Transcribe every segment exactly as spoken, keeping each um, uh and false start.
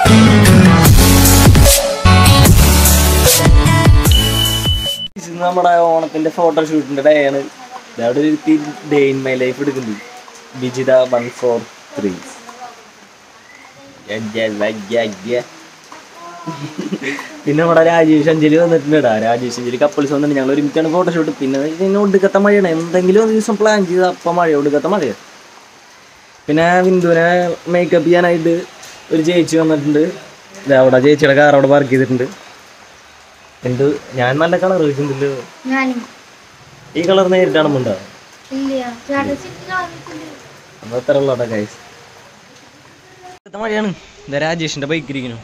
നമ്മുടെ ഓണത്തിന്റെ ഫോട്ടോഷൂട്ടിന്റെ ഡേ ആണ്. അവിടെ ഒരു ഡേ ഇൻ മൈ ലൈഫ് എടുക്കുന്നുണ്ട്. Vijitha one four three. പിന്നെ നമ്മുടെ രാജേഷ് അഞ്ജലി വന്നിട്ടുണ്ട് ഇടാ. രാജേഷ് അഞ്ജലി കപ്പിൾസ് വന്നിട്ട് ഞങ്ങൾ ഒരുമിച്ചാണ് ഫോട്ടോഷൂട്ട്. പിന്നെ പിന്നെ ഒടുക്കത്തെ മഴയാണ്. എന്തെങ്കിലും ഒരു ദിവസം പ്ലാൻ ചെയ്ത് അപ്പം മഴ, ഒടുക്കത്തെ മഴയാണ്. പിന്നെ ബിന്ദുവിനെ മേക്കപ്പ് ചെയ്യാനായിട്ട് ഒരു ചേച്ചി വന്നിട്ടുണ്ട്. അവിടെ ചേച്ചിയുടെ കാർ അവിടെ പാർക്ക് ചെയ്തിട്ടുണ്ട്. എന്ത് ഞാൻ നല്ല കളർ വെച്ചിട്ടുണ്ടല്ലോ. ഈ കളർ നേരിട്ടാണ് മുണ്ടാ അപ്പൊ അത്ര ഉള്ളോട്ടെ ഗൈസ്. മഴയാണ്. എന്താ രാജേഷിന്റെ ബൈക്ക് ഇരിക്കുന്നു.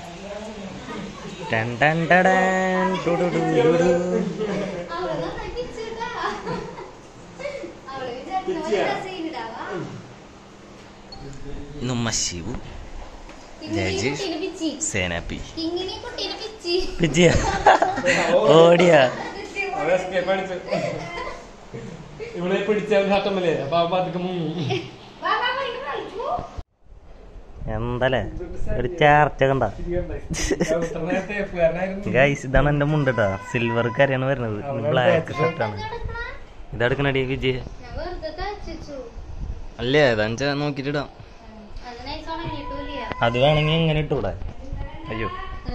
ശിവു രാജേഷ് സേനാപ്പി പിച്ചിയ ഓടിയാ ഇവിടെ പിടിച്ചല്ലേ അപ്പൊ എന്തല്ലേ ഒരു ചേർച്ച കണ്ട ഗൈസ്. ഇതാണ് എന്റെ മുണ്ടട്ടാ. സിൽവർ കരയാണ് വരുന്നത്. ബ്ലാക്ക് ഷർട്ടാണ്. ഇതെടുക്കണടി വിജയ് അല്ലേ? അതാ നോക്കിട്ടിടാം. അത് വേണമെങ്കിൽ എങ്ങനെ ഇട്ടൂടെ? അയ്യോ,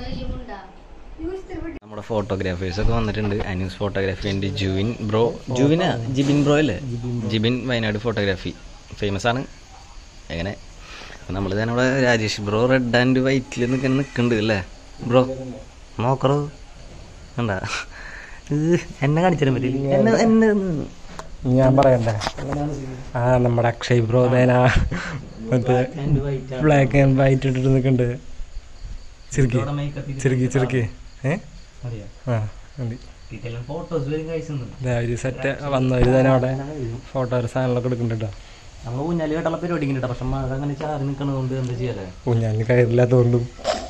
നമ്മുടെ ഫോട്ടോഗ്രാഫേഴ്സ് ഒക്കെ വന്നിട്ടുണ്ട്. അനൂസ് ഫോട്ടോഗ്രാഫി ഉണ്ട്. ജുവിൻ ബ്രോ, ജുവിനാ ജിബിൻ ബ്രോ അല്ലേ? ജിബിൻ വയനാട് ഫോട്ടോഗ്രാഫി ഫേമസ് ആണ്. എങ്ങനെ നമ്മൾ തന്നെ ഇവിടെ രാജേഷ് ബ്രോ റെഡ് ആൻഡ് വൈറ്റിൽ നിൽക്കാൻ നിൽക്കുന്നുണ്ട് അല്ലേ ബ്രോ? നോക്കറോ കണ്ടാ? എന്നെ കാണിച്ചാലും പറ്റില്ല. എന്നെ എന്നെ ഞാൻ പറയണ്ടേ? ആ നമ്മുടെ അക്ഷയ് ബ്രോ തേനാ മറ്റേ ബ്ലാക്ക് ആൻഡ് വൈറ്റ് ഇട്ടിട്ട് നിൽക്കുന്നുണ്ട്. ചെറുക്കി ചെറുക്കി ചെറുക്കി ഏഹ് ആ ഒരു സെറ്റ് വന്നവര് തന്നെ അവിടെ ഫോട്ടോ സാധനങ്ങളൊക്കെ എടുക്കുന്നുണ്ട്. നമ്മൾ ഊഞ്ഞാല് കേട്ടുള്ള പരിപാടി ഉണ്ട്. പക്ഷെ മഴ അങ്ങനെ ചാറി നിൽക്കണതുകൊണ്ട് എന്താ ചെയ്യാലേ? ഊഞ്ഞാലിന് കയറില്ലാത്തതുകൊണ്ടും.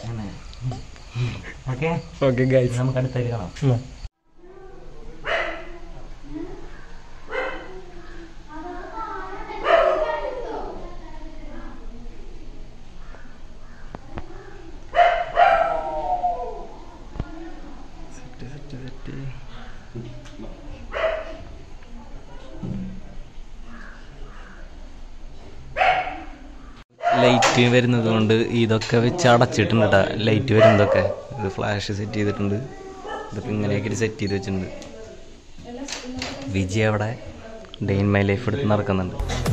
ഓക്കെ ഓക്കെ ഗൈസ്, നമുക്ക് അടുത്തേക്ക് കാണാം. ലൈറ്റ് വരുന്നത് കൊണ്ട് ഇതൊക്കെ വെച്ച് അടച്ചിട്ടുണ്ട് കേട്ടോ. ലൈറ്റ് വരുന്നതൊക്കെ ഇത് ഫ്ലാഷ് സെറ്റ് ചെയ്തിട്ടുണ്ട്. ഇതൊക്കെ ഇങ്ങനെയൊക്കെ സെറ്റ് ചെയ്ത് വെച്ചിട്ടുണ്ട്. വിജയ് അവിടെ ഡേ ഇൻ മൈ ലൈഫ് എടുത്ത് നടക്കുന്നുണ്ട്.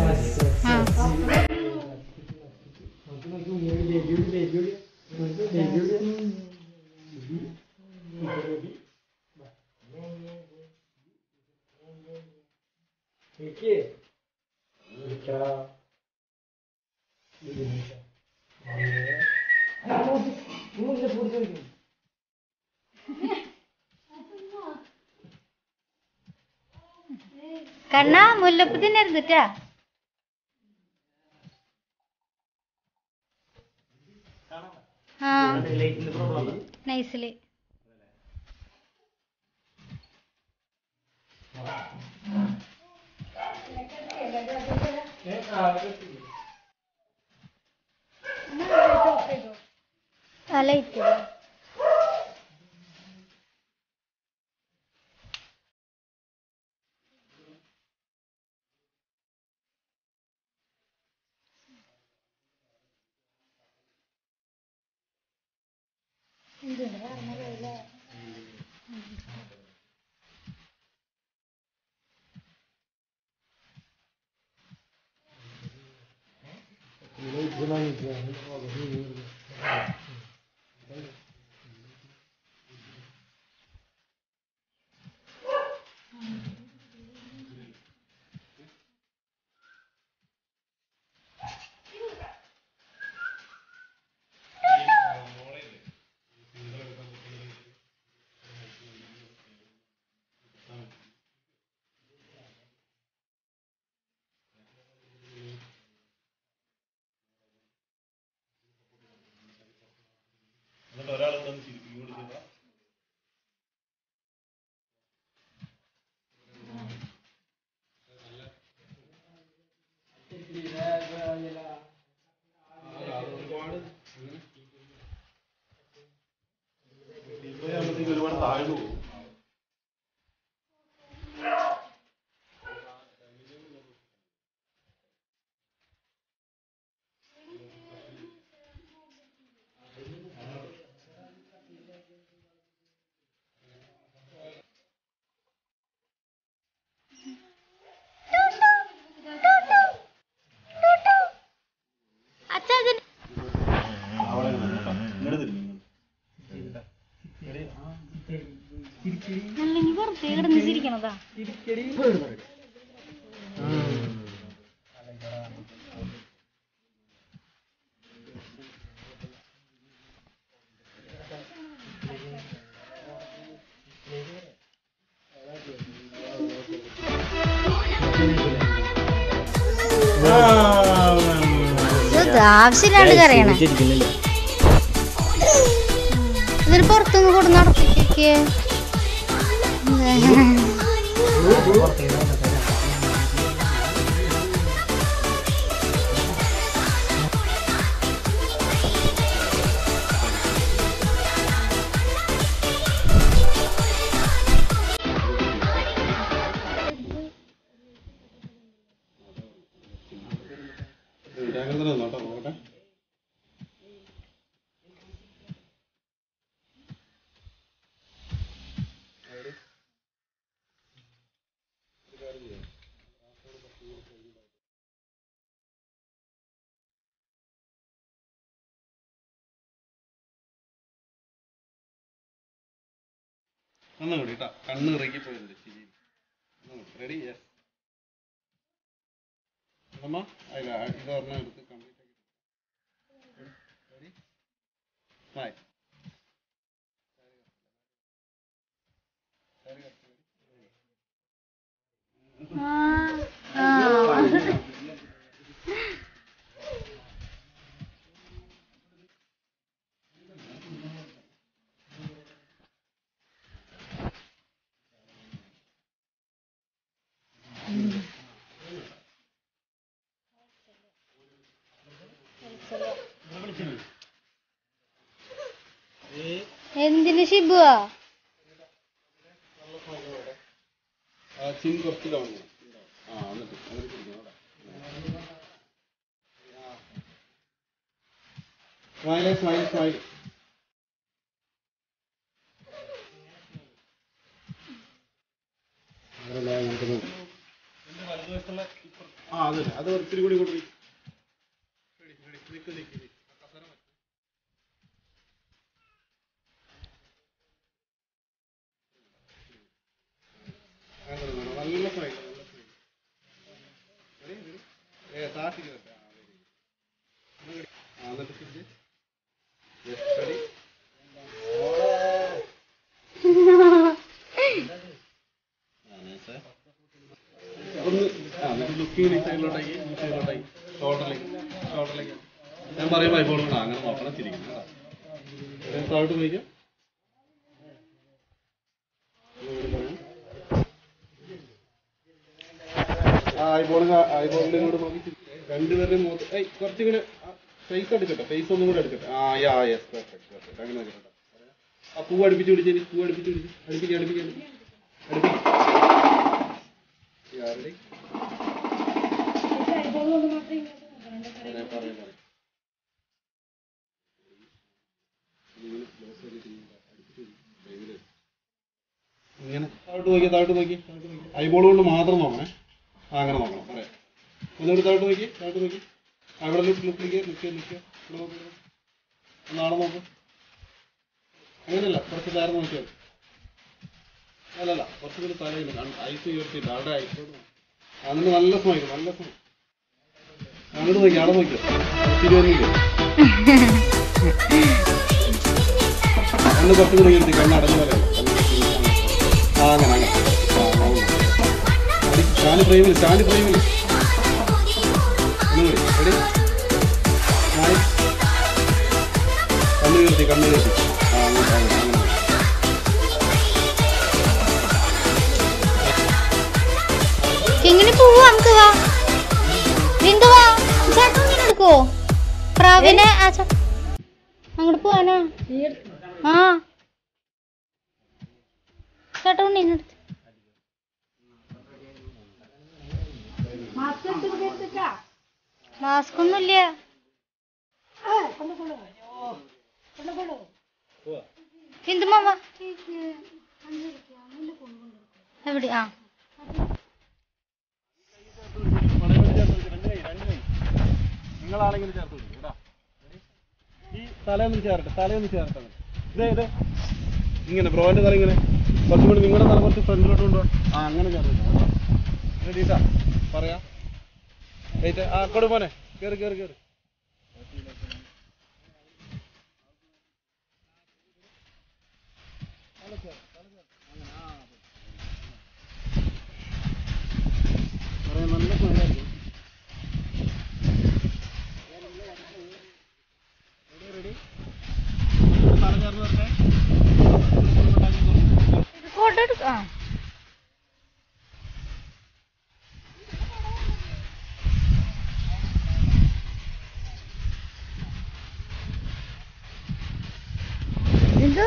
കണ്ണാ മുല്ലപ്പൂ തിന്നരുതിട്ടാ. ആ നൈസില് ആ ലൈറ്റ് ചിരിക്കണതാ. ആവശ്യമില്ലാണ്ട് കറിയണേ. ഇതിന് പുറത്തുനിന്ന് കൂടെ നടത്തിക്കേ. ഒന്നും കൂടി കേട്ടോ, കണ്ണ് ഇറക്കി പോയിട്ടുണ്ട്. ശരി, റെഡി? യെസ് അമ്മ. അല്ല, ഇത് ഒരെണ്ണം എടുത്ത് കംപ്ലീറ്റ് ആക്കി. റെഡി? സ്മൈൽ. എന്തിന് ഷിബുവാ? ചിൻ കുറച്ച് ലോങ്. ആ എന്നിട്ട് എന്നിട്ട് പിടിക്കണം. Smile smile smile. ആ അതല്ലേ, അത് ഒത്തിരി കൂടി കൂടി. നിൽക്ക് നിൽക്ക് നല്ല സ്മൈൽ, നല്ല സ്മൈൽ. ഏ താത്തി എന്നിട്ട് റെഡി? ഒന്ന് ആ എന്നിട്ട് ലുക്കിങ് സൈഡിലോട്ടാക്കി, സൈഡിലോട്ടാക്കി, ഷോൾഡറിലേക്ക് ഷോൾഡറിലേക്ക്. ഞാൻ പറയുമ്പോൾ ഇപ്പോൾ അങ്ങനെ നോക്കണം, ചിരിക്കണം കേട്ടോ. താഴോട്ട് നോക്കിയാൽ ഐബോളിന് ഐബോളിന്റെ കൂടെ നോക്കി രണ്ടുപേരുടെയും മുഖത്ത് ഏയ് കുറച്ചുകൂടെ ഫേസ് എടുക്കട്ടെ, ഫേസ് ഒന്നും കൂടെ എടുക്കട്ടെ. ആ യാ യെസ് പെർഫെക്റ്റ് പെർഫെക്റ്റ്. അങ്ങനെ നോക്കട്ടെ. ആ പൂ അടുപ്പിച്ച് പിടിച്ചേരി, പൂ അടുപ്പിച്ച് പിടിച്ച് അടുപ്പിക്കുക അടുപ്പിക്കുക അടുപ്പിക്കുക. ഇങ്ങനെ താഴോട്ട് നോക്കി താഴോട്ട് നോക്കി താഴോട്ട് നോക്കി. ഐബോൾ കൊണ്ട് മാത്രം നോക്കണേ. ആ അങ്ങനെ നോക്കണം. പറയാം ഒന്നുകൂടി താഴോട്ട് നോക്കി താഴോട്ട് നോക്കി. അവിടെ ലുക്ക് ലുക്കിലേക്ക് നിൽക്കുക നിൽക്കുക. ഇവിടെ നോക്കി നാളെ നോക്ക്. അങ്ങനെയല്ല, കുറച്ച് നേരം നോക്കിയാൽ അല്ലല്ല, കുറച്ചുകൂടി തലയിൽ ഐസ് ഉയർത്തിയില്ല. അവിടെ ഐസോട് അതിന് നല്ല സ്മൈൽ, നല്ല സ്മൈൽ. അങ്ങോട്ട് നോക്കി, അവിടെ നോക്കിയോ തിരുവനന്തപുരം കണ്ണ് കുറച്ചുകൂടി ഉയർത്തി, കണ്ണ് അടഞ്ഞ പോലെ. ആ അങ്ങനെ അങ്ങനെ സ്റ്റാൻഡ് ഫ്രെയിമിൽ സ്റ്റാൻഡ് ഫ്രെയിമിൽ ഒന്നുകൂടി റെഡി? കണ്ണ് ഉയർത്തി കണ്ണ് ഉയർത്തി. ആ അങ്ങനെ അങ്ങനെ അങ്ങനെ എങ്ങനെ പോവാ? നമുക്ക് വാ ബിന്ദു വാ. ചേട്ടൻ ഇങ്ങനെ എടുക്കോ പ്രാവിനെ? അങ്ങോട്ട് പോവാനാ? ആ ചേട്ടാ ഉണ്ണിനെടുത്ത് മാസ്ക് ഒന്നുമില്ല. ബിന്ദു മാവ എവിടെ? ആ നിങ്ങളാണെങ്കിൽ ചേർത്ത് കൊടുക്കും കേട്ടോ. ഈ തലയൊന്നും ചേർട്ടെ, തലയൊന്നും ചേർത്തത് ഇതേ ഇതേ ഇങ്ങനെ ബ്രോന്റെ തല ഇങ്ങനെ കുറച്ചും കൂടി നിങ്ങളുടെ തല കുറച്ച് ഫ്രണ്ടിലോട്ട് കൊണ്ടുപോകാം. ആ അങ്ങനെ ചേർന്നിട്ട് റെഡീട്ടാ പറയാം. വെയിറ്റ് ആ കൊടു പോനെ കയറി കയറി കയറി പറയാം. നല്ല സ്മെല്ലായിരിക്കും. റെഡി തല ചേർന്ന് വരട്ടെ. ഫോട്ടോ എടുക്കാം. എന്തോ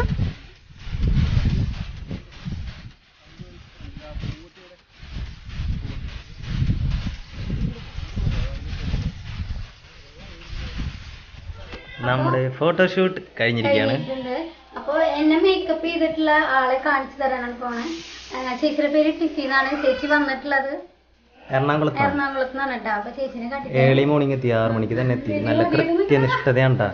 നമ്മുടെ ഫോട്ടോഷൂട്ട് കഴിഞ്ഞിരിക്കുകയാണ്. അപ്പൊ എന്നെ മേക്കപ്പ് ചെയ്തിട്ടുള്ള ആളെ കാണിച്ചു തരാനാണ് പോണേ. ചേച്ചിയുടെ പേര് ടിഫി എന്നാണ്. ചേച്ചി വന്നിട്ടുള്ളത് എറണാകുളത്ത് എറണാകുളത്ത് നിന്നാണ് കേട്ടോ. അപ്പൊ ചേച്ചിനെ കണ്ടിട്ട് ഏർലി മോർണിംഗ് എത്തി, ആറു മണിക്ക് തന്നെ എത്തി. നല്ല കൃത്യനിഷ്ഠതയാണ് ട്ടാ.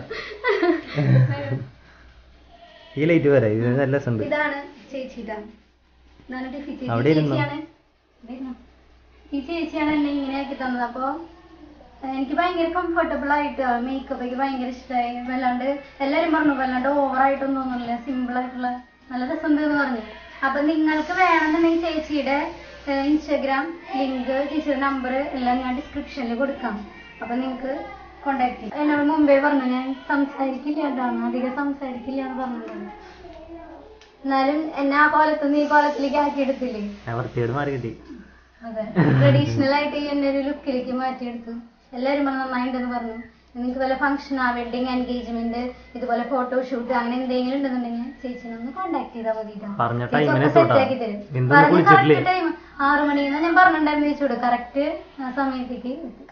ഈ ലൈറ്റ് വരെ ഇത് നല്ല രസമുണ്ട്. ഇതാണ് ചേച്ചി. ഇതാണ് ഇതാണ് ടിഫി ചേച്ചി. അവിടെ ഇരുന്നോ? ചേച്ചിയാണ് ഇവിടെ ഇരുന്നോ? ഈ ചേച്ചിയാണ് എന്നെ ഇങ്ങനെ ആക്കി തന്നത്. അപ്പൊ എനിക്ക് ഭയങ്കര കംഫർട്ടബിൾ ആയിട്ട് മേക്കപ്പ് എനിക്ക് ഭയങ്കര ഇഷ്ടമായി. വല്ലാണ്ട് എല്ലാവരും പറഞ്ഞു വല്ലാണ്ട് ഓവറായിട്ടൊന്നും തോന്നുന്നില്ല, സിമ്പിൾ ആയിട്ടുള്ള നല്ല രസമുണ്ട് എന്ന് പറഞ്ഞു. അപ്പൊ നിങ്ങൾക്ക് വേണമെന്നുണ്ടെങ്കിൽ ചേച്ചിയുടെ ഇൻസ്റ്റാഗ്രാം ലിങ്ക്, ചേച്ചിയുടെ നമ്പർ എല്ലാം ഞാൻ ഡിസ്ക്രിപ്ഷനിൽ കൊടുക്കാം. അപ്പൊ നിങ്ങൾക്ക് കോണ്ടാക്ട് ചെയ്യാം. എന്നോട് മുമ്പേ പറഞ്ഞു ഞാൻ സംസാരിക്കില്ല കേട്ടാണ്, അധികം സംസാരിക്കില്ല എന്ന് പറഞ്ഞിട്ടുണ്ട്. എന്നാലും എന്നെ ആ കോലത്തുനിന്ന് ഈ കോലത്തിലേക്ക് ആക്കിയെടുത്തില്ലേ. അതെ, ട്രഡീഷണൽ ആയിട്ട് എന്നെ ഒരു ലുക്കിലേക്ക് മാറ്റിയെടുത്തു. എല്ലാവരും പറഞ്ഞു നന്നായിട്ടുണ്ടെന്ന് പറഞ്ഞു. നിങ്ങൾക്ക് വല്ല ഫംഗ്ഷൻ, ആ വെഡിങ്, എൻഗേജ്മെന്റ്, ഇതുപോലെ ഫോട്ടോഷൂട്ട് അങ്ങനെ എന്തെങ്കിലും ഉണ്ടെന്നുണ്ടെങ്കിൽ ചേച്ചിനെ ഒന്ന് കോണ്ടാക്ട് ചെയ്താൽ മതി. സെറ്റാക്കി തരും. പറഞ്ഞ കറക്റ്റ് ടൈം ആറു മണിന്ന് ഞാൻ പറഞ്ഞിട്ടുണ്ടായിരുന്നു ചേച്ചിയോട്. കറക്റ്റ് സമയത്തേക്ക് എത്തും.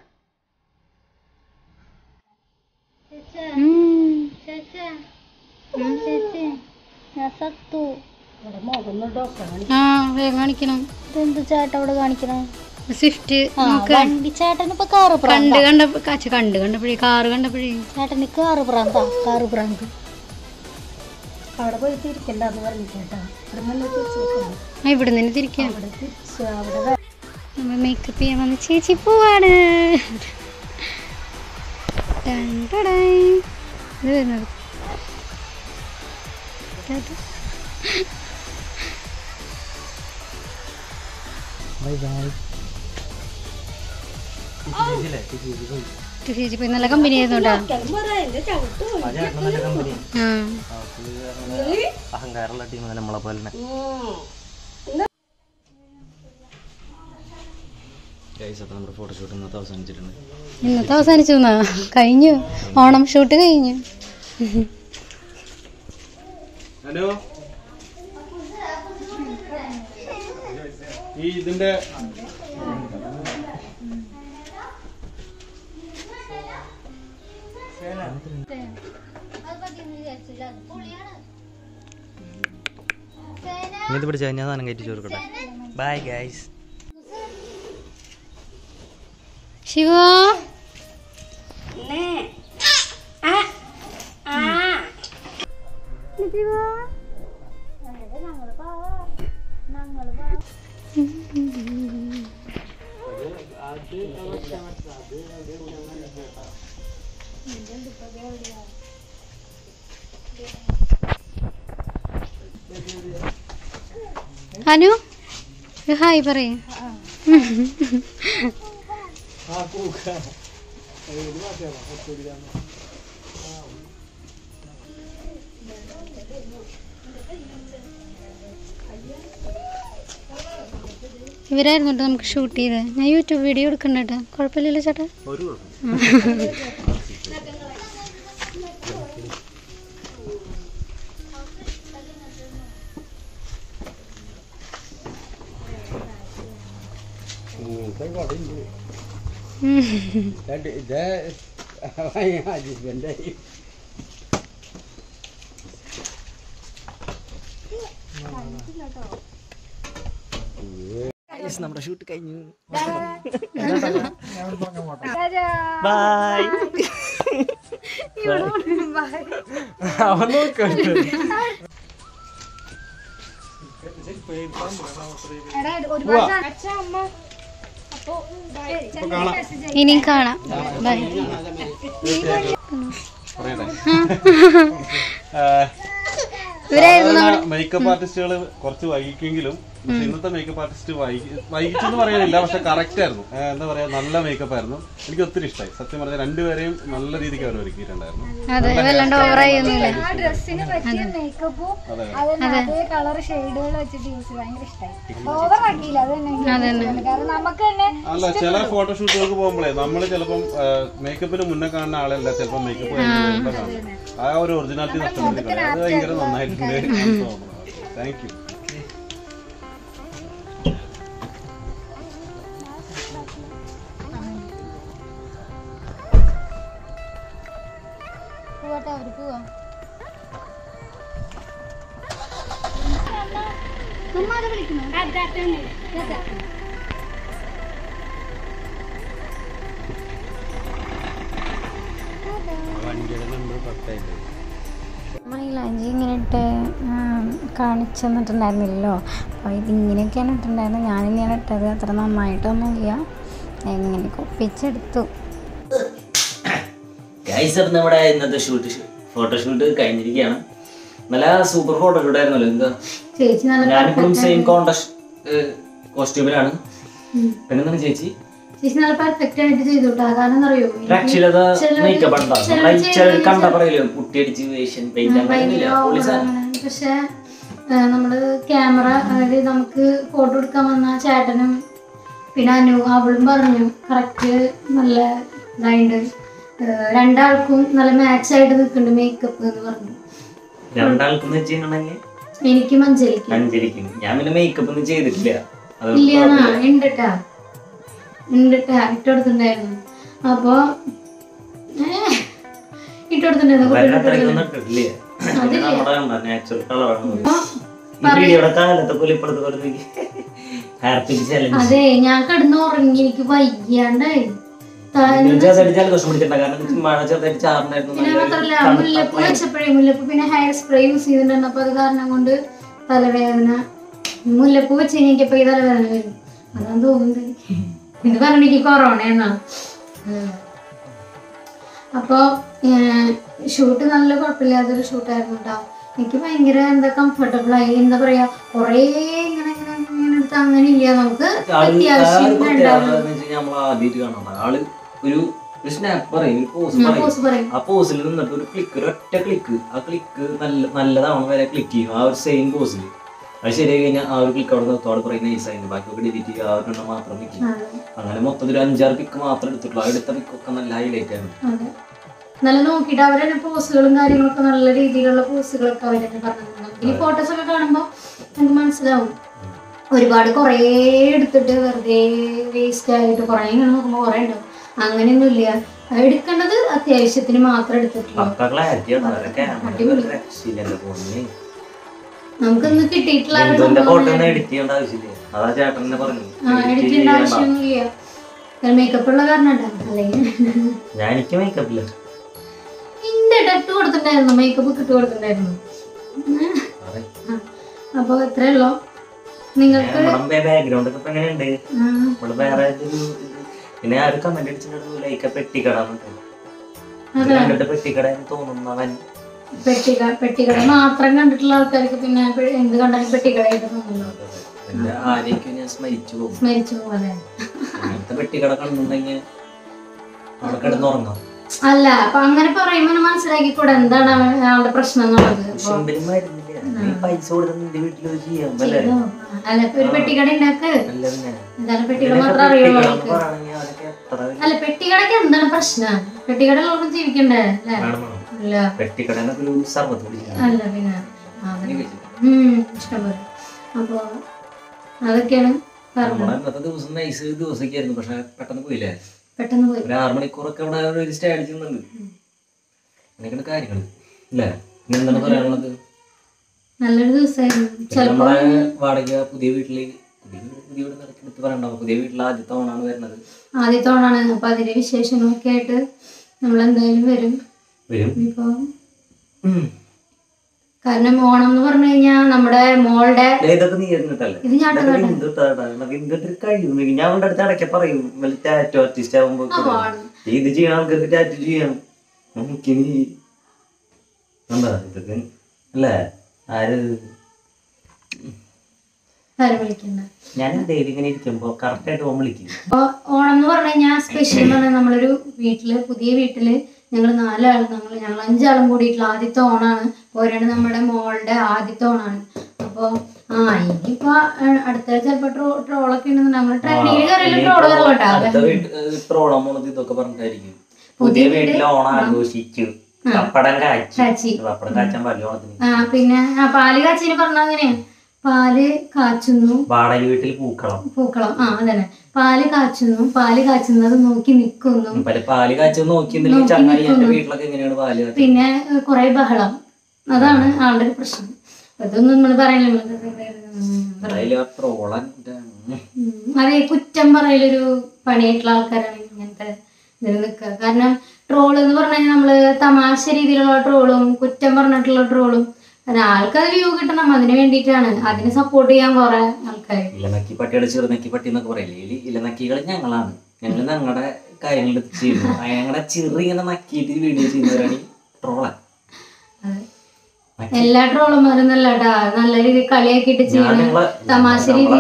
ആ വേഗം കാണിക്കണം. ഇതെന്ത് ചേട്ടാ അവിടെ കാണിക്കണം? സ്വിഫ്റ്റ് ചേട്ടന് ഇപ്പൊ കാറ് കണ്ട് കണ്ടപ്പോ കണ്ട് കണ്ടപ്പോഴേ കാറ് കണ്ടപ്പോഴേ ചേട്ടന് കാറ് പ്രാന്താ, കാറ് പ്രാന്ത്. അവിടെ പോയി തിരിക്കണ്ടെന്ന് പറഞ്ഞു ചേട്ടാ. ഇവിടെ നിന്ന് തിരിക്കാം. നമ്മൾ മേക്കപ്പ് ചെയ്യാൻ വന്ന് ചേച്ചി പോവാണ്. ഇത് വരുന്നത് ചേച്ചി പോയി. നല്ല കമ്പനി ആയിരുന്നോട്ടാ. അഹങ്കാരമുള്ള ടീം നമ്മളെ പോലെ തന്നെ. നമ്മുടെ ഫോട്ടോഷൂട്ട് ഇന്നത്തെ അവസാനിച്ചിട്ടുണ്ട്. ഇന്നത്തെ അവസാനിച്ചു കഴിഞ്ഞു. ഓണം ഷൂട്ട് കഴിഞ്ഞു. ഹലോ, ഈ ഇതിന്റെ ഇത് പിടിച്ചാൽ ഞാൻ സാധനം കയറ്റി ചോർക്കട്ടെ. Bye guys. Shiva Anu hi പറയും. ഇവരായിരുന്നു കേട്ടോ നമുക്ക് ഷൂട്ട് ചെയ്ത്. ഞാൻ യൂട്യൂബ് വീഡിയോ എടുക്കണ്ട കേട്ടോ. കുഴപ്പമില്ലല്ലോ ചേട്ടാ. നമ്മുടെ ഷൂട്ട് കഴിഞ്ഞു. ബൈ. അവൻ നോക്കണ്ട. ഇനിയും കാണാം. ബൈ. മേക്കപ്പ് ആർട്ടിസ്റ്റുകൾ കുറച്ച് വൈകിക്കെങ്കിലും ഇന്നത്തെ മേക്കപ്പ് ആർട്ടിസ്റ്റ് വൈകി വൈകിച്ചെന്ന് പറയാനില്ല, പക്ഷെ കറക്റ്റ് ആയിരുന്നു. എന്താ പറയാ, നല്ല മേക്കപ്പ് ആയിരുന്നു. എനിക്ക് ഒത്തിരി ഇഷ്ടമായി സത്യം പറഞ്ഞാൽ. രണ്ടുപേരെയും നല്ല രീതിക്ക് അവർ ഒരുക്കിയിട്ടുണ്ടായിരുന്നു. അല്ല, ചില ഫോട്ടോഷൂട്ടുകൾക്ക് പോകുമ്പോഴേ നമ്മള് ചിലപ്പം മേക്കപ്പിന് മുന്നേ കാണുന്ന ആളല്ല ചിലപ്പോൾ മേക്കപ്പ് കഴിഞ്ഞ് കാണും. ആ ഒരു ഒറിജിനാലിറ്റി നഷ്ടപ്പെടുത്തി. അത് ഭയങ്കര നന്നായിട്ടുണ്ട് തോന്നുന്നു. Thank you. മൈലാഞ്ചി ഇങ്ങനെ ഇട്ട് കാണിച്ചു തന്നിട്ടുണ്ടായിരുന്നില്ലല്ലോ. അപ്പോൾ ഇതിങ്ങനെയൊക്കെയാണ് ഇട്ടിട്ടുണ്ടായിരുന്നത്. ഞാനിങ്ങനെ ഇട്ടത് അത്ര നന്നായിട്ടൊന്നുമില്ല, എങ്ങനെയൊക്കെ ഒപ്പിച്ചെടുത്തു. നമ്മുടെ ഇന്നത്തെ ഷൂട്ട് ഫോട്ടോഷൂട്ട് കഴിഞ്ഞിരിക്കുകയാണ്. നല്ല സൂപ്പർ ഫോട്ടോഷൂട്ട് ആയിരുന്നല്ലോ. എന്താ ഞാനിപ്പോഴും സെയിം കോൺടസ്റ്റ് കോസ്റ്റ്യൂമിലാണ്. പിന്നെന്താണ് ചേച്ചി ചേച്ചി നല്ല പെർഫെക്റ്റ് ആയിട്ട് ചെയ്തു. കാരണം അറിയോ, പക്ഷെ നമ്മള് ക്യാമറ അതായത് നമുക്ക് ഫോട്ടോ എടുക്കാൻ വന്ന ചേട്ടനും പിന്നെ അനു അവളും പറഞ്ഞു കറക്റ്റ് നല്ല ഇതായിട്ട് രണ്ടാൾക്കും നല്ല മാച്ച് ആയിട്ട് നിൽക്കുന്നുണ്ട് മേക്കപ്പ് എന്ന് പറഞ്ഞു. രണ്ടാൾക്കെന്ന് വെച്ചിട്ടുണ്ടെങ്കിൽ എനിക്ക് മഞ്ചലിക്ക് അഞ്ചലിക്ക് ഞാൻ പിന്നെ മേക്കപ്പ് ഒന്നും ചെയ്തിട്ടില്ല. ഇല്ല ഉണ്ടിട്ടാ ഉണ്ടിട്ടാ ഇട്ടെടുത്തിട്ടുണ്ടായിരുന്നു. അപ്പൊ ഇട്ടെടുത്തിട്ടുണ്ടായിരുന്നു. അതെ, ഞാൻ കിടന്ന് ഉറങ്ങി, എനിക്ക് വൈകിയാണ്ടായി. മുല്ലപ്പൂ വെച്ചപ്പോഴേ മുല്ലപ്പൂ പിന്നെ ഹെയർ സ്പ്രേ യൂസ് ചെയ്തിട്ടുണ്ടായിരുന്നു. അപ്പൊ അത് കാരണം കൊണ്ട് തലവേദന. മുല്ലപ്പൂ വെച്ച് കഴിഞ്ഞപ്പോ ഈ തലവേദന വരും. അതാന്ന് തോന്നുന്നത്. ഇത് പറഞ്ഞു എനിക്ക് കൊറോണ എന്നാണ്. അപ്പൊ ഷൂട്ട് നല്ല കുഴപ്പമില്ലാത്തൊരു ഷൂട്ടായിരുന്നു കേട്ടോ. എനിക്ക് ഭയങ്കര എന്താ കംഫർട്ടബിൾ ആയി. എന്താ പറയാ, കൊറേ ഇങ്ങനെ ഇങ്ങനെ ഇങ്ങനെ എടുത്ത് അങ്ങനെ ഇല്ല, നമുക്ക് അത്യാവശ്യം ഒരു സ്നാപ്പ് പറയും, പോസ് പറയും. ആ പോസിൽ നിന്നിട്ട് ഒരു ക്ലിക്ക്, ഒരു ഒറ്റ ക്ലിക്ക്, ആ ക്ലിക്ക് നല്ല നല്ലതാവണം വരെ ക്ലിക്ക് ചെയ്യും. ആ ഒരു സെയിം പോസിൽ അത് ശരിയായി കഴിഞ്ഞാൽ ആ ഒരു ക്ലിക്ക് അവിടെ നിർത്തോടെ പറയും നൈസായിരുന്നു. ബാക്കിയൊക്കെ ഡിലീറ്റ് ചെയ്യുക, ആ ഒരെണ്ണം മാത്രം നിൽക്കും. അങ്ങനെ മൊത്തത്തിൽ ഒരു അഞ്ചാറ് പിക്ക് മാത്രം എടുത്തിട്ടുള്ളൂ. എടുത്ത പിക്കൊക്കെ നല്ല ഹൈലൈറ്റ് ആണ്. നല്ല നോക്കിയിട്ട് അവരെ പോസുകളും കാര്യങ്ങളൊക്കെ നല്ല രീതിയിലുള്ള പോസുകളൊക്കെ അവരെന്നെ പറഞ്ഞിട്ടുണ്ട്. ഈ ഫോട്ടോസ് ഒക്കെ കാണുമ്പോൾ നമുക്ക് മനസ്സിലാവും ഒരുപാട് കുറേ എടുത്തിട്ട് വെറുതെ വേസ്റ്റ് ആയിട്ട് കുറേ ഇങ്ങനെ നോക്കുമ്പോൾ കുറേ ഉണ്ടാവും. അങ്ങനെയൊന്നും ഇല്ല, എടുക്കേണ്ടത് അത്യാവശ്യത്തിന് മാത്രം എടുത്തിട്ടുള്ളൂ. നമുക്കൊന്നും കിട്ടിയിട്ടില്ല, എഡിറ്റ് ചെയ്യേണ്ട ആവശ്യമൊന്നുമില്ല. മേക്കപ്പ് ഉള്ള കാരണം അല്ലെങ്കിൽ എന്റെ ഇട്ട് കൊടുത്തിട്ടുണ്ടായിരുന്നു, മേക്കപ്പ് ഇട്ട് കൊടുത്തിട്ടുണ്ടായിരുന്നു. അപ്പൊ എത്രയുള്ളോ നിങ്ങൾക്ക് പിന്നെ ആരും കമന്റ് അടിച്ചിട്ടുണ്ടായിരുന്നു ലൈക്ക് പെട്ടിക്കട പെട്ടിക്കട തോന്നുന്നവൻ പെട്ടിക്കട പെട്ടിക്കട മാത്രം കണ്ടിട്ടുള്ള ആൾക്കാർക്ക് പിന്നെ എന്ത് കണ്ടാലും പെട്ടിക്കടയായിട്ട് തോന്നുന്നു. ആരെയൊക്കെ ഞാൻ സ്മരിച്ചു പോകും സ്മരിച്ചു പോലെ അങ്ങനത്തെ പെട്ടിക്കട കണ്ടുണ്ടെങ്കിൽ അവിടെ കിടന്നുറങ്ങാം. അല്ല, അപ്പൊ അങ്ങനെ പറയുമ്പോ മനസ്സിലാക്കിക്കൂടെ എന്താണ് അയാളുടെ പ്രശ്നം എന്നുള്ളത്. പൈസ കൊടുത്ത് നിന്റെ വീട്ടിൽ ചെയ്യാം അല്ല, ഒരു പെട്ടിക്കട ഉണ്ടാക്ക്. എന്തായാലും പെട്ടിക്കട മാത്രം അറിയുള്ളൂ. അല്ല, പെട്ടിക്കടക്ക് എന്താണ് പ്രശ്നം? പെട്ടിക്കട ഉള്ളവർക്ക് ജീവിക്കണ്ടേ അല്ലേ? അല്ല അല്ല പിന്നെ ഉം ഇഷ്ടംപോലെ. അപ്പൊ അതൊക്കെയാണ് ദിവസമൊക്കെയായിരുന്നു. പക്ഷെ പെട്ടെന്ന് പോയില്ലേ, പെട്ടെന്ന് പോയി. ഒരു ആറ് മണിക്കൂറൊക്കെ ഇവിടെ ഒരു സ്റ്റേ അടിക്കുന്നുണ്ട്. അങ്ങനെയൊക്കെയാണ് കാര്യങ്ങൾ അല്ലേ? ഇനി എന്താണ് പറയാനുള്ളത്? നല്ലൊരു ദിവസമായിരുന്നു. നമ്മളെ വാടക പുതിയ വീട്ടില് പുതിയ പുതിയ വീട് എടുത്ത് പറയണ്ടാവും. പുതിയ വീട്ടിൽ ആദ്യത്തെ ഓണാണ് വരുന്നത്. ആദ്യത്തെ ഓണാണ്. അപ്പൊ അതിന്റെ വിശേഷങ്ങളൊക്കെ ആയിട്ട് നമ്മൾ എന്തായാലും വരും. വരും ഇപ്പൊ കാരണം ഓണം എന്ന് പറഞ്ഞു കഴിഞ്ഞാൽ നമ്മുടെ മോളുടെ ഇതൊക്കെ നീ ഇരുന്നിട്ടല്ലേ ഇത് ഞാൻ കഴിയും. ഞാൻ കൊണ്ട് അടുത്ത് ഇടയ്ക്ക് പറയും ടാറ്റോ ആർട്ടിസ്റ്റ് ആകുമ്പോ ഇത് ചെയ്യണം, ആൾക്കാർക്ക് ടാറ്റു ചെയ്യണം. നമുക്കിനി എന്താ ഇതൊക്കെ അല്ലേ ആര് വിളിക്കണ്ട. ഞാൻ ഡെയിലി ഇങ്ങനെ ഇരിക്കുമ്പോ കറക്റ്റ് ആയിട്ട് ഓൺ വിളിക്കും. അപ്പൊ ഓണം എന്ന് പറഞ്ഞു കഴിഞ്ഞാൽ സ്പെഷ്യൽ എന്ന് പറഞ്ഞാൽ നമ്മളൊരു വീട്ടില് പുതിയ വീട്ടില് ഞങ്ങൾ നാലാളും ഞങ്ങൾ ഞങ്ങൾ അഞ്ചാളും കൂടിയിട്ടുള്ള ആദ്യത്തെ ഓണാണ്. പോരാണ് നമ്മുടെ മോളുടെ ആദ്യത്തെ ഓണാണ്. അപ്പൊ ആ ഇനിയിപ്പോ അടുത്ത ചിലപ്പോ ട്രോ ട്രോളൊക്കെ ഉണ്ടെന്ന് നമ്മൾ ട്രെൻഡിങ്ങിൽ കയറിയാലും ട്രോള് കയറോട്ടെ. ഇതൊക്കെ പറഞ്ഞിട്ടായിരിക്കും പുതിയ വീട്ടിൽ ഓണം ആഘോഷിച്ചു പപ്പടം കാച്ചി പപ്പടം കാച്ചാൻ പാടില്ല ഓണത്തിന്. ആ പിന്നെ ആ പാല് കാച്ചിന് പറഞ്ഞ അങ്ങനെയാ, പാല് കാച്ചുന്നു വാടക വീട്ടിൽ പൂക്കളം പൂക്കളം ആ അതന്നെ പാല് കാച്ചുന്നു, പാല് കാച്ചുന്നത് നോക്കി നിക്കുന്നു, പാല് കാച്ചു നോക്കി വീട്ടിലൊക്കെ എങ്ങനെയാണ് പാല്, പിന്നെ കൊറേ ബഹളം. അതാണ് ആളുടെ ഒരു പ്രശ്നം. അതൊന്നും നമ്മൾ പറയല, അതെ കുറ്റം പറയലൊരു പണിയായിട്ടുള്ള ആൾക്കാരാണ് ഇങ്ങനത്തെ ഇതിൽ നിൽക്കുക. കാരണം ട്രോൾ എന്ന് പറഞ്ഞു കഴിഞ്ഞാൽ നമ്മള് തമാശ രീതിയിലുള്ള ട്രോളും കുറ്റം പറഞ്ഞിട്ടുള്ള ട്രോളും ആൾക്കത് വ്യൂ കിട്ടണം, അതിന് വേണ്ടിയിട്ടാണ്. അതിന് സപ്പോർട്ട് ചെയ്യാൻ കുറെ ആൾക്കാർ ഇലനക്കി പട്ടിയുടെ ചെറുനക്കി പട്ടി എന്നൊക്കെ പറയില്ലേ, ഇലനക്കികൾ ഞങ്ങളാണ്. ഞങ്ങൾ ഞങ്ങളുടെ കാര്യങ്ങൾ ചെയ്യുന്നു, ഞങ്ങളുടെ ചെറി ഇങ്ങനെ നക്കിയിട്ട് വീഡിയോ ചെയ്യുന്നവരാണ് ട്രോളാൻ. എല്ലാ ട്രോളുമാരൊന്നല്ലാട്ടാ, നല്ല രീതിയിൽ കളിയാക്കിയിട്ട് ചെയ്യണം, തമാശ രീതിയിൽ.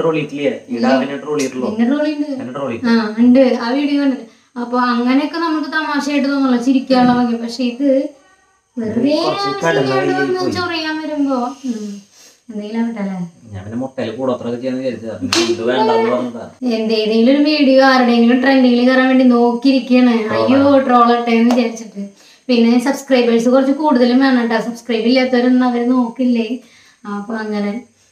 ആ ഉണ്ട് ആ വീഡിയോ കണ്ടിട്ട്. അപ്പൊ അങ്ങനെയൊക്കെ നമുക്ക് തമാശയായിട്ട് തോന്നുള്ളൂ, ചിരിക്കാനുള്ള വകി. പക്ഷെ ഇത് വെറുതെ ചൊറിയാൻ വരുമ്പോ എന്തെങ്കിലും എന്തേതെങ്കിലും ഒരു വീഡിയോ ആരുടെയെങ്കിലും ട്രെൻഡിങ്ങിൽ കയറാൻ വേണ്ടി നോക്കിയിരിക്കുകയാണ്. അയ്യോ ട്രോളട്ടെ എന്ന് വിചാരിച്ചിട്ട്. പിന്നെ സബ്സ്ക്രൈബേഴ്സ് കുറച്ച് കൂടുതലും വേണം കേട്ടോ. സബ്സ്ക്രൈബ് ഇല്ലാത്തവരൊന്നും അവര് നോക്കില്ലേ. അപ്പൊ അങ്ങനെ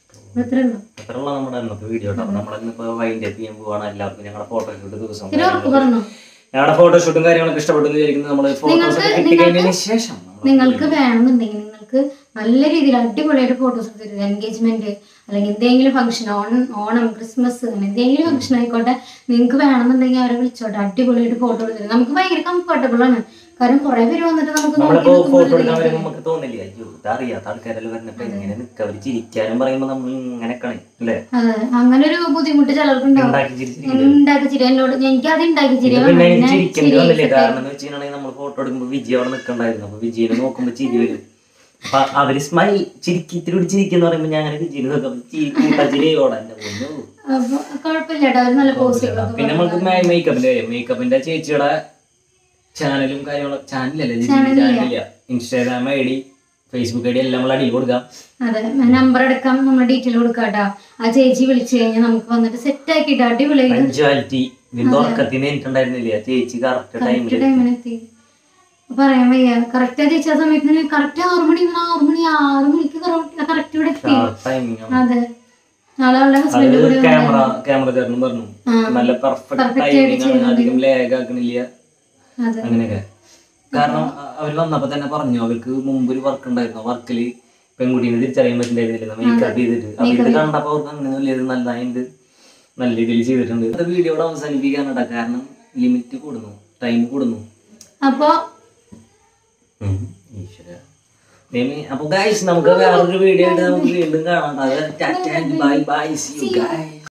ഞങ്ങളുടെ ഫോട്ടോഷൂട്ടും കാര്യങ്ങളൊക്കെ ഇഷ്ടപ്പെട്ടു വിചാരിക്കുന്നത്. നമ്മള് ശേഷം നിങ്ങൾക്ക് വേണമെന്നുണ്ടെങ്കിൽ നിങ്ങൾക്ക് നല്ല രീതിയിൽ അടിപൊളിയായിട്ട് ഫോട്ടോസ് എടുത്തിട്ട് എൻഗേജ്മെന്റ് അല്ലെങ്കിൽ എന്തെങ്കിലും ഫംഗ്ഷൻ, ഓണം ഓണം ക്രിസ്മസ് അങ്ങനെ എന്തെങ്കിലും ഫംഗ്ഷൻ ആയിക്കോട്ടെ, നിങ്ങൾക്ക് വേണമെന്നുണ്ടെങ്കിൽ അവരെ വിളിച്ചോട്ടെ, അടിപൊളിയായിട്ട് ഫോട്ടോ എടുത്തിട്ട് നമുക്ക് ഭയങ്കര കംഫർട്ടബിൾ ആണ്. കാരണം കുറെ പേര് വന്നിട്ട് നമുക്ക് ഫോട്ടോ എടുക്കാൻ വരുമ്പോൾ നമുക്ക് തോന്നില്ല അയ്യോ ഇതറിയാത്ത ആൾക്കാരെല്ലാം വന്നിട്ട് ഇങ്ങനെ നിൽക്കുക, അവർ ചിരിക്കാനും പറയുമ്പോൾ നമ്മൾ ഇങ്ങനെയൊക്കെ അല്ലേ. അതെ, അങ്ങനെ ഒരു ബുദ്ധിമുട്ട് ചിലർക്ക് ഉണ്ടാവും. ഉണ്ടാക്കി ചിരി എന്നോട് എനിക്ക് അത് ഉണ്ടാക്കി ചിരി ചിരിക്കേണ്ടി വന്നില്ലേ. കാരണം എന്ന് വെച്ചിട്ടുണ്ടെങ്കിൽ നമ്മൾ ഫോട്ടോ എടുക്കുമ്പോൾ വിജയ് അവിടെ നിൽക്കണ്ടായിരുന്നു. അപ്പൊ വിജയിനെ നോക്കുമ്പോൾ ചിരി വരും. അപ്പൊ അവര് സ്മൈൽ ചിരിക്കിത്തിരി ചിരിക്കുന്ന പറയുമ്പോ ഞാൻ അങ്ങനെ വിജയിനെ നോക്കാം ചിരിയോടെ കുഴപ്പമില്ല. നല്ല പോസ്റ്റ്. പിന്നെ നമുക്ക് മേക്കപ്പിന്റെ കാര്യം, മേക്കപ്പിന്റെ ചേച്ചിയുടെ ചാനലും കാര്യങ്ങളൊക്കെ ചാനലല്ലേ ചാനലില്ല, Instagram I D Facebook I D എല്ലാം നമ്മൾ അടിയിൽ കൊടുക്കാം. അതെ, നമ്പർ എടുക്കാം, നമ്മുടെ ഡീറ്റെയിൽ കൊടുക്കാട്ടാ. ആ ചേച്ചി വിളിച്ചു കഴിഞ്ഞാൽ നമുക്ക് വന്നിട്ട് സെറ്റ് ആക്കിട്ട് അടിപൊളിയായി പഞ്ച്വാലിറ്റി ഉറക്കത്തിന് എനിക്കുണ്ടായിരുന്നില്ല. ചേച്ചി കറക്റ്റ് ടൈമിനെത്തി. പറയാൻ വയ്യ, കറക്റ്റ് ആ ചേച്ചി ആ സമയത്തിന് കറക്റ്റ് ആറു മണി ആറു മണി ആറു മണിക്ക് കറക്റ്റ് ഇവിടെ എത്തി. അതെ, നാളെ ഹസ്ബൻഡ് കൂടി ക്യാമറ ക്യാമറ ചേട്ടനും പറഞ്ഞു നല്ല പെർഫെക്റ്റ് ടൈമിംഗ് ആണ്, അധികം ലാഗ് ആക്കണില്ല അങ്ങനെയൊക്കെ. കാരണം അവർ വന്നപ്പോ തന്നെ പറഞ്ഞു അവർക്ക് മുമ്പ് ഒരു വർക്ക് ഉണ്ടായിരുന്നു. വർക്കില് പെൺകുട്ടീനെ തിരിച്ചറിയാൻ പറ്റുന്നുണ്ടായിരുന്നില്ല മേക്കപ്പ് ചെയ്തിട്ട്. അപ്പൊ ഇത് കണ്ടപ്പോ അവർക്ക് അങ്ങനെ വലിയത് നല്ലതായിട്ട് നല്ല രീതിയിൽ ചെയ്തിട്ടുണ്ട്. അത് വീഡിയോടെ അവസാനിപ്പിക്കാനുണ്ടാ, കാരണം ലിമിറ്റ് കൂടുന്നു, ടൈം കൂടുന്നു. അപ്പൊ അപ്പൊ ഗൈസ് നമുക്ക് വേറൊരു വീഡിയോ ആയിട്ട് നമുക്ക് വീണ്ടും കാണാം. Bye bye, see you guys.